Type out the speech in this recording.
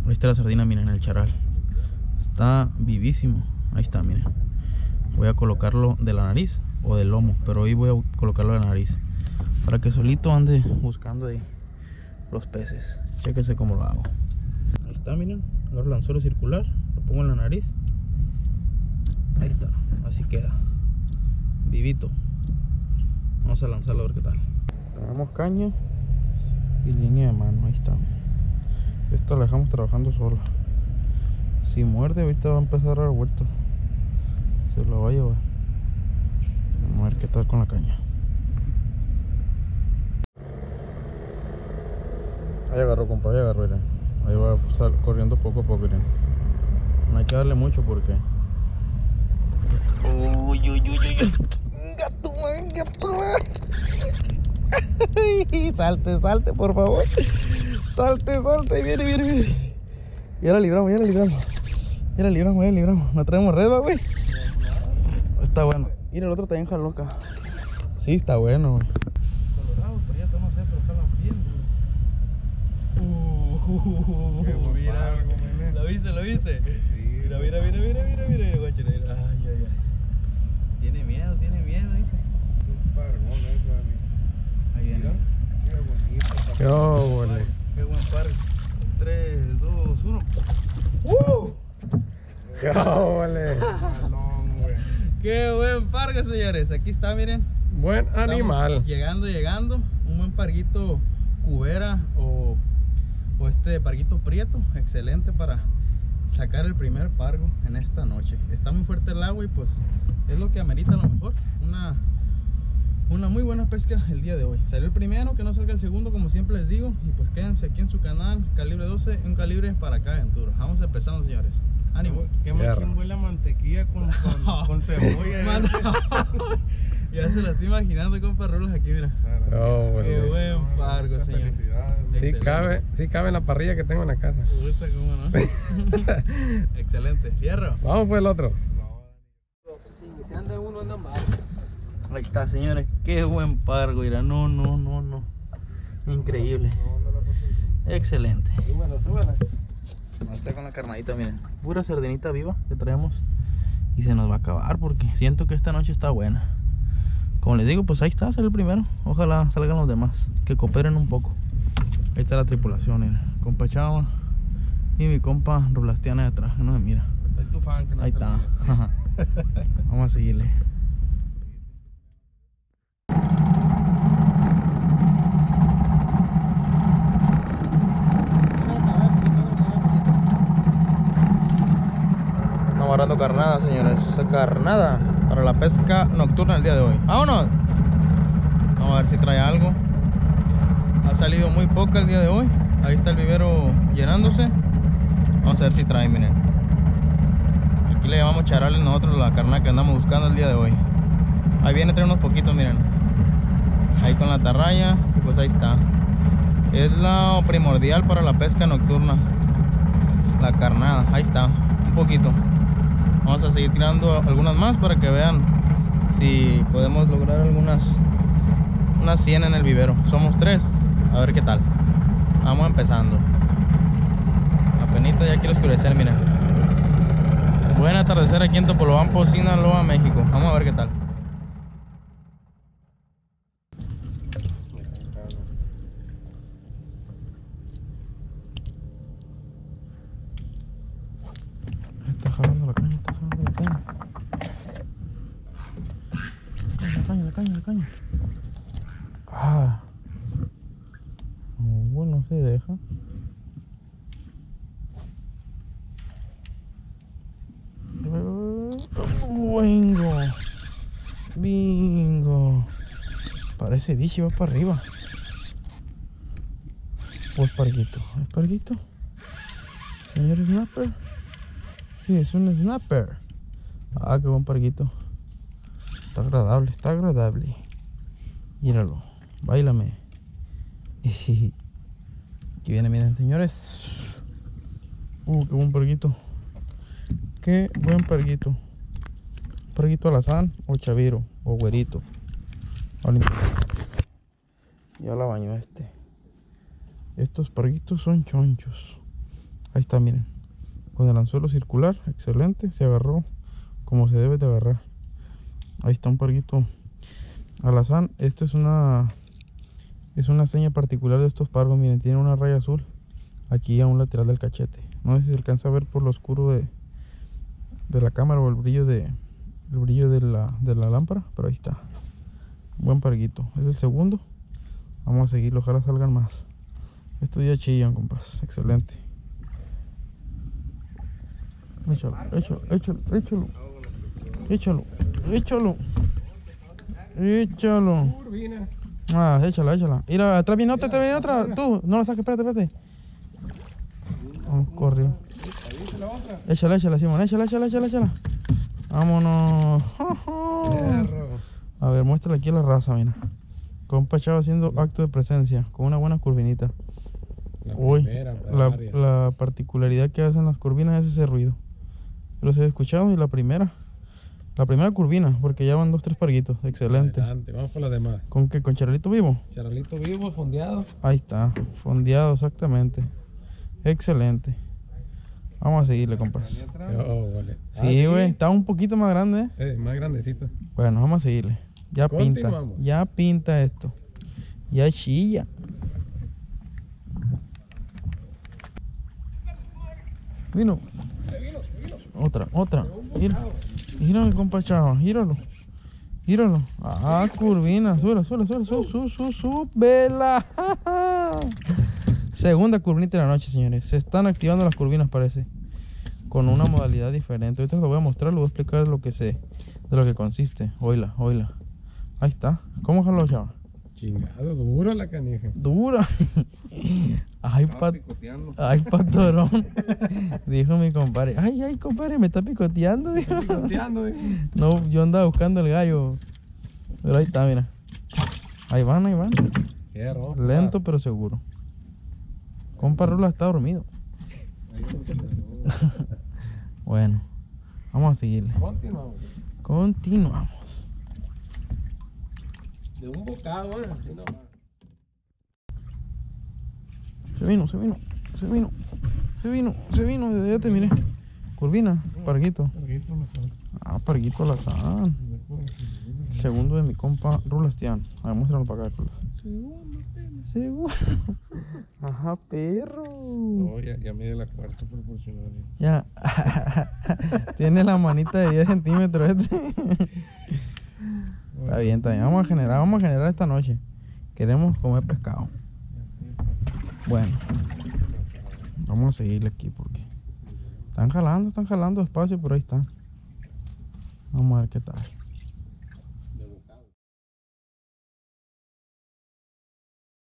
Ahí está la sardina, miren, el charal. Está vivísimo. Ahí está, miren. Voy a colocarlo de la nariz o del lomo, pero hoy voy a colocarlo de la nariz para que solito ande buscando ahí los peces. Chéquense cómo lo hago. Ahí está, miren. Agarro el anzuelo circular, lo pongo en la nariz. Ahí está, así queda. Vivito. Vamos a lanzarlo a ver qué tal. Agarramos caña y línea de mano. Ahí está. Esta la dejamos trabajando sola. Si muerde, ahorita va a empezar a dar vuelta. Se la va a llevar. Vamos a ver qué tal con la caña. Ahí agarró, compa, ahí agarró, miren. Ahí va a estar corriendo poco a poco, miren. No hay que darle mucho porque... Uy, uy, uy, uy. Gato, gato. Salte, salte, por favor. Salte, salte, viene, viene, viene. Ya la libramos, ya la libramos. Ya la libramos, ya la libramos. No traemos red, güey. Está bueno. Mira, el otro también jaló acá. Sí, está bueno, güey. Colorado, pero ya no sé, pero jalan bien, güey. Mira, ¿lo viste, lo viste? Sí. Mira, mira, mira, mira, mira, mira, guacho, mira. Ay, ay, ay. Tiene miedo, dice. Un pargón eso, amigo. Ahí viene. Qué bonito. Qué bueno. Qué buen par. 3, 2, 1. ¡Qué vale! Qué buen pargo, señores. Aquí está, miren. Buen animal. Estamos llegando. Un buen parguito cubera o este parguito prieto. Excelente para sacar el primer pargo en esta noche. Está muy fuerte el agua y pues es lo que amerita a lo mejor una muy buena pesca el día de hoy. Salió el primero, que no salga el segundo, como siempre les digo. Y pues quédense aquí en su canal Calibre 12, un calibre para cada aventura. Vamos empezando, señores. Ánimo. Qué machín huele a mantequilla con cebolla. Ya se la estoy imaginando, compa Rulos, aquí, mira. Qué buen pargo, señor. Sí cabe en la parrilla que tengo en la casa. Gusta, cómo no. Excelente. Fierro. Vamos pues el otro. Si anda uno, anda mal. Ahí está, señores. Qué buen pargo, mira. No. Increíble. Excelente. Súbela. Ahí está con la carnadita, miren. Pura sardinita viva que traemos. Y se nos va a acabar porque siento que esta noche está buena. Como les digo, pues ahí está, sale el primero. Ojalá salgan los demás, que cooperen un poco. Ahí está la tripulación, miren. Compa Chava y mi compa Rulastiana de atrás, que no me mira. Soy tu fan, que no Ahí te está. olvides. Vamos a seguirle. Estamos agarrando carnada, señores. Carnada para la pesca nocturna el día de hoy. ¡Vámonos! Vamos a ver si trae algo. Ha salido muy poca el día de hoy. Ahí está el vivero llenándose. Vamos a ver si trae, miren. Aquí le llamamos charales nosotros la carnada que andamos buscando el día de hoy. Ahí viene, trae unos poquitos, miren. Ahí con la atarraya. Y pues ahí está. Es lo primordial para la pesca nocturna. La carnada, ahí está. Un poquito. Vamos a seguir tirando algunas más para que vean si podemos lograr unas 100 en el vivero. Somos 3. A ver qué tal. Vamos empezando. Apenita ya quiere oscurecer, miren. Buen atardecer aquí en Topolobampo, Sinaloa, México. Vamos a ver qué tal. Está jalando la caña, La caña. Ah. Bueno, se deja. Bingo. Parece bicho, va para arriba. Pues parguito. ¿Es parguito? Señor snapper. Sí, es un snapper. Ah, qué buen parguito. Está agradable. Míralo, báilame. Aquí viene, miren, señores. Qué buen parguito. Qué buen parguito. Parguito alazán o chaviro o güerito. Ya la bañó este. Estos parguitos son chonchos. Ahí está, miren. Con el anzuelo circular, excelente. Se agarró como se debe de agarrar. Ahí está un parguito alazán. Esto es una seña particular de estos pargos. Miren, tiene una raya azul aquí a un lateral del cachete. No sé si se alcanza a ver por lo oscuro de la cámara o el brillo de la lámpara, pero ahí está. Buen parguito. Es el segundo. Vamos a seguirlo, ojalá salgan más. Estos ya chillan, compas. Excelente. Échalo, échalo, échalo, échalo. Échalo, échalo. Échalo. Ah, échala, échala. Mira, atrás viene otra, Tú, no la saques, espérate. Oh, corrió. Échala, Simón. Échala. Vámonos. A ver, muéstrale aquí a la raza, mira. Compa Chava haciendo acto de presencia con una buena curvinita. Uy, la particularidad que hacen las curvinas es ese ruido. Los he escuchado y la primera curvina, porque ya van 2-3 parguitos. Excelente. Adelante, vamos con las demás. ¿Con qué? ¿Con charalito vivo? Charalito vivo, fondeado. Ahí está, fondeado exactamente. Excelente. Vamos a seguirle, compas. Vale. Sí, güey, está un poquito más grande. Más grandecito. Bueno, vamos a seguirle. Ya pinta esto. Ya chilla. Vino. Otra. Gíralo, compa Chava, gíralo. Ah, curvina. Súbela. Segunda curvinita de la noche, señores. Se están activando las curvinas, parece. Con una modalidad diferente. Ahorita lo voy a mostrar, le voy a explicar lo que sé, de lo que consiste. Oíla. Ahí está. ¿Cómo jaló, Chava? Chingado, duro la canija. Dura. Ay, patorón. Dijo mi compadre. Ay, compadre, me está picoteando. Dijo. No, yo andaba buscando el gallo. Pero ahí está, mira. Ahí van. Lento pero seguro. Compa Rula está dormido. Bueno, vamos a seguirle. Continuamos. De un bocado, así nomás. Se vino, desde allá te miré. Curvina, parguito. Ah, parguito alazán. Segundo de mi compa Rulastián. A ver, muéstralo para acá, Rula. Segundo. Ajá, perro. No, ya mide la cuarta proporcional. Ya. Tiene la manita de 10 centímetros Está bien. Vamos a generar esta noche. Queremos comer pescado. Bueno, vamos a seguirle aquí porque están jalando despacio, pero ahí están. Vamos a ver qué tal.